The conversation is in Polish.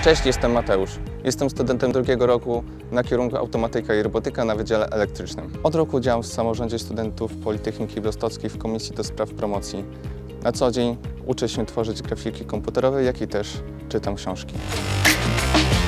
Cześć, jestem Mateusz. Jestem studentem drugiego roku na kierunku Automatyka i Robotyka na Wydziale Elektrycznym. Od roku działam w samorządzie studentów Politechniki Wrocławskiej w Komisji do Spraw Promocji. Na co dzień uczę się tworzyć grafiki komputerowe, jak i też czytam książki.